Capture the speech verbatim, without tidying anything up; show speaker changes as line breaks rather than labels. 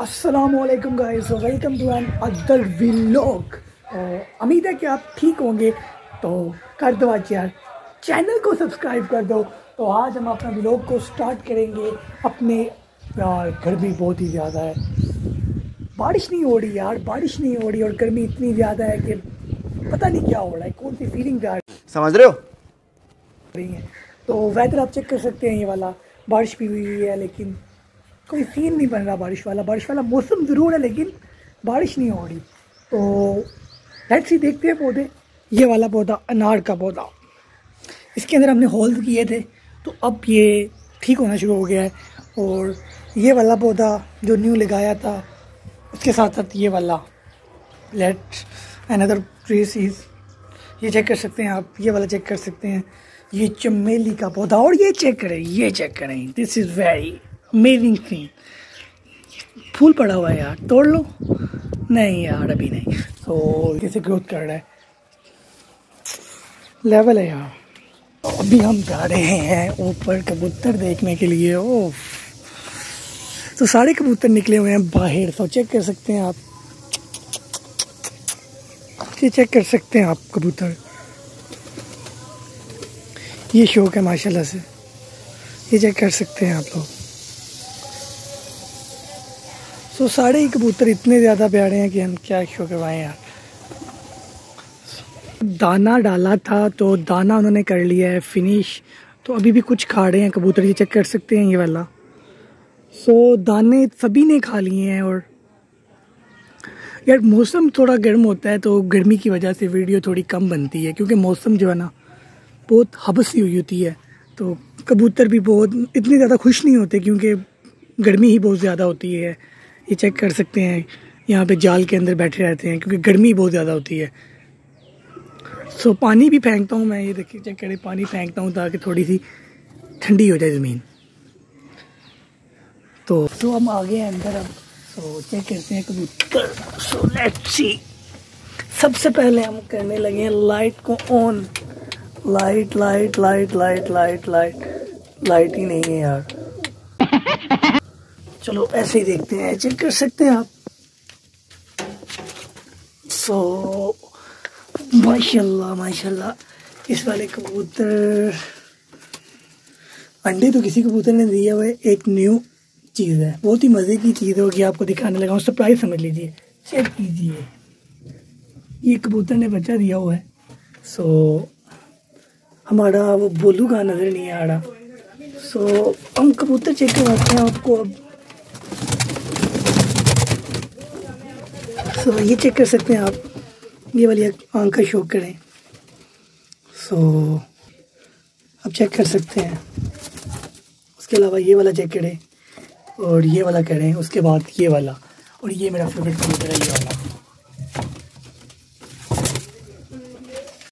अस्सलामुअलैकुम guys, welcome to another vlog. उम्मीद है कि आप ठीक होंगे। तो कर दो आज यार, चैनल को सब्सक्राइब कर दो। तो आज हम अपना व्लॉग को स्टार्ट करेंगे अपने। यार गर्मी बहुत ही ज़्यादा है, बारिश नहीं हो रही यार, बारिश नहीं हो रही और गर्मी इतनी ज़्यादा है कि पता नहीं क्या हो रहा है, कौन सी फीलिंग आ
समझ रहे हो
रही है। तो वेदर आप चेक कर सकते हैं, ये वाला बारिश भी हुई है लेकिन कोई सीन नहीं बन रहा बारिश वाला। बारिश वाला मौसम ज़रूर है लेकिन बारिश नहीं हो रही। तो लेट्स सी, देखते हैं पौधे। ये वाला पौधा अनार का पौधा, इसके अंदर हमने होल्ड किए थे तो अब ये ठीक होना शुरू हो गया है। और ये वाला पौधा जो न्यू लगाया था उसके साथ साथ ये वाला लेट्स अनदर ट्री सीज, ये चेक कर सकते हैं आप, ये वाला चेक कर सकते हैं, ये चमेली का पौधा। और ये चेक करें, ये चेक करें, this is very amazing thing. फूल पड़ा हुआ है यार, तोड़ लो। नहीं यार अभी नहीं। तो कैसे ग्रोथ कर रहा है, लेवल है यार। अभी हम जा रहे हैं ऊपर कबूतर देखने के लिए। ओह, तो सारे कबूतर निकले हुए हैं बाहर। तो चेक कर सकते हैं आप, ये चेक कर सकते हैं आप कबूतर, ये शौक है माशाल्लाह से, ये चेक कर सकते हैं आप लोग। तो सारे ही कबूतर इतने ज़्यादा प्यारे हैं कि हम क्या शो करवाएं यार। दाना डाला था तो दाना उन्होंने कर लिया है फिनिश। तो अभी भी कुछ खा रहे हैं कबूतर, ये चेक कर सकते हैं ये वाला। सो दाने सभी ने खा लिए हैं। और यार मौसम थोड़ा गर्म होता है तो गर्मी की वजह से वीडियो थोड़ी कम बनती है, क्योंकि मौसम जो है ना बहुत हबसी हुई होती है। तो कबूतर भी बहुत इतने ज़्यादा खुश नहीं होते क्योंकि गर्मी ही बहुत ज़्यादा होती है। ये चेक कर सकते हैं, यहाँ पे जाल के अंदर बैठे रहते हैं क्योंकि गर्मी बहुत ज़्यादा होती है। सो पानी भी फेंकता हूँ मैं, ये देखिए चेक करें, पानी फेंकता हूँ ताकि थोड़ी सी ठंडी हो जाए ज़मीन। तो तो हम आ गए हैं अंदर अब। सो चेक करते हैं कबूतर। सो लेट्स सी, सबसे पहले हम करने लगे हैं लाइट को on. Light light light light light light light ही नहीं है यार। चलो ऐसे ही देखते हैं, चेक कर सकते हैं आप। सो माशाल्लाह माशाल्लाह, इस वाले कबूतर अंडे तो किसी कबूतर ने दिया हुआ है। एक न्यू चीज़ है, बहुत ही मज़े की चीज़ होगी, आपको दिखाने लगा हूँ। सरप्राइज समझ लीजिए, चेक कीजिए, ये कबूतर ने बच्चा दिया हुआ है। सो हमारा वो बोलू का नज़र नहीं आ रहा। सो हम कबूतर चेक करवाते हैं आपको अब। सो ये चेक कर सकते हैं आप, ये वाली आंख का शौक करें। सो अब चेक कर सकते हैं, उसके अलावा ये वाला चेक करें और ये वाला करें, उसके बाद ये वाला। और ये मेरा फेवरेट कबूतर है, ये वाला।